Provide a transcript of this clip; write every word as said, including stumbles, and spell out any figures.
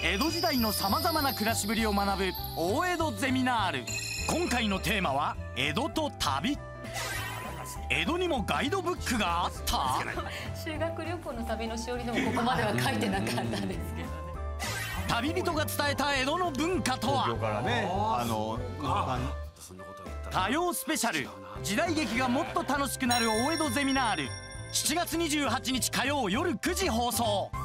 江戸時代のさまざまな暮らしぶりを学ぶ大江戸ゼミナール。今回のテーマは江戸と旅。江戸にもガイドブックがあった？ 修学旅行の旅のしおりでもここまでは書いてなかったんですけどね。 旅人が伝えた江戸の文化とは？ 東京からね、あの火曜スペシャル、時代劇がもっと楽しくなる大江戸ゼミナール、しちがつにじゅうはちにち火曜夜くじ放送。